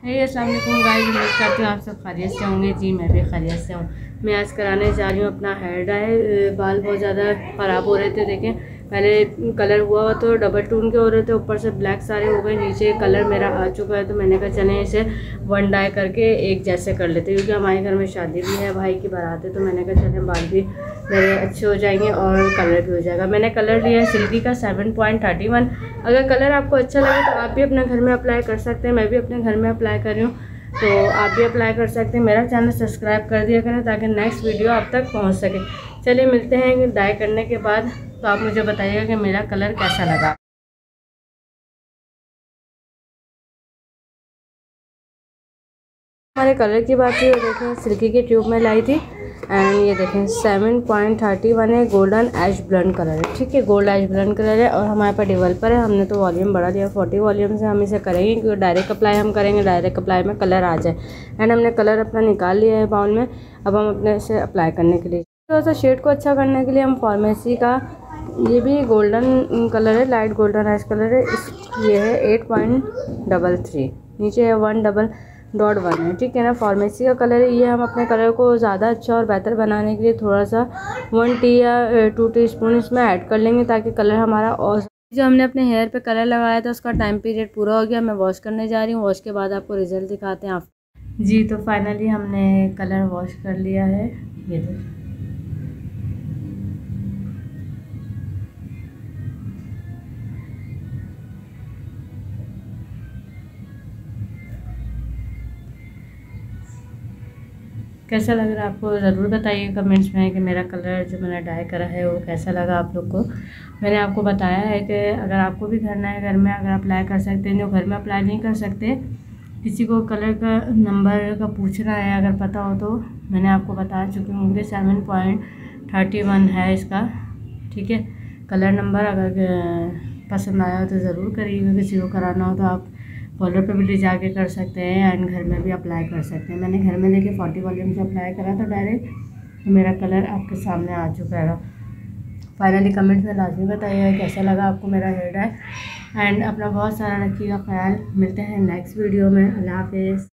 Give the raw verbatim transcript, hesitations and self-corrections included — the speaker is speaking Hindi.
हे अस्सलाम वालेकुम गाइस, उम्मीद करती हूँ आप सब खैरियत से होंगे। जी मैं भी खैरियत से हूँ। मैं आज कराने जा रही हूँ अपना हेयर डाई। बाल बहुत ज़्यादा ख़राब हो रहे थे। देखें, पहले कलर हुआ हुआ तो डबल टून के हो रहे थे, ऊपर से ब्लैक सारे हो गए, नीचे कलर मेरा आ चुका है। तो मैंने कहा चलें इसे वन डाई करके एक जैसे कर लेते, क्योंकि हमारे घर में शादी भी है, भाई की बारात है। तो मैंने कहा चलें बाल भी मेरे अच्छे हो जाएंगे और कलर भी हो जाएगा। मैंने कलर लिया है सिल्की का सेवन पॉइंट थर्टी वन। अगर कलर आपको अच्छा लगे तो आप भी अपने घर में अप्लाई कर सकते हैं। मैं भी अपने घर में अप्लाई कर रही हूँ, तो आप भी अप्लाई कर सकते हैं। मेरा चैनल सब्सक्राइब कर दिया करें ताकि नेक्स्ट वीडियो आप तक पहुंच सके। चलिए मिलते हैं डाई करने के बाद, तो आप मुझे बताइएगा कि मेरा कलर कैसा लगा। हमारे कलर की बात हुई, देखें सिल्की की ट्यूब में लाई थी। एंड ये देखें सेवन पॉइंट थर्टी वन है, गोल्डन ऐश ब्लड कलर है। ठीक है, गोल्ड ऐश ब्लड कलर है और हमारे पास डेवलपर है। हमने तो वॉल्यूम बढ़ा दिया, फोर्टी वॉल्यूम से हम इसे करेंगे, क्योंकि डायरेक्ट अप्लाई हम करेंगे, डायरेक्ट अप्लाई में कलर आ जाए। एंड हमने कलर अपना निकाल लिया है बाउल में। अब हम अपने से अप्लाई करने के लिए थोड़ा सा शेड को अच्छा करने के लिए हम फार्मेसी का, ये भी गोल्डन कलर है, लाइट गोल्डन ऐश कलर है। इस ये है एट पॉइंट डबल थ्री, नीचे है वन डबल डॉट वन है। ठीक है ना, फार्मेसी का कलर है ये। हम अपने कलर को ज़्यादा अच्छा और बेहतर बनाने के लिए थोड़ा सा वन टी या टू टी स्पून इसमें ऐड कर लेंगे, ताकि कलर हमारा और जो हमने अपने हेयर पे कलर लगाया था उसका टाइम पीरियड पूरा हो गया। मैं वॉश करने जा रही हूँ, वॉश के बाद आपको रिजल्ट दिखाते हैं आप। जी तो फाइनली हमने कलर वॉश कर लिया है, ये देखिए। कैसा लग रहा है आपको, ज़रूर बताइए कमेंट्स में कि मेरा कलर जो मैंने डाई करा है वो कैसा लगा आप लोग को। मैंने आपको बताया है कि अगर आपको भी करना है घर में, अगर अप्लाई कर सकते हैं। जो घर में अप्लाई नहीं कर सकते, किसी को कलर का नंबर का पूछना है, अगर पता हो तो मैंने आपको बता चुकी हूँ कि सेवन पॉइंट थर्टी वन है इसका। ठीक है, कलर नंबर अगर पसंद आया हो तो ज़रूर करिएगा। किसी को कराना हो तो आप कॉलर पे भी ले जाके कर सकते हैं एंड घर में भी अप्लाई कर सकते हैं। मैंने घर में लेके फोर्टी वॉल्यूम से अप्लाई करा था डायरेक्ट, तो मेरा कलर आपके सामने आ चुका है। फाइनली कमेंट में लाजमी बताइएगा कैसा लगा आपको मेरा हेयर डाई। एंड अपना बहुत सारा रखिएगा ख्याल। मिलते हैं नेक्स्ट वीडियो में। अल्लाह हाफिज़।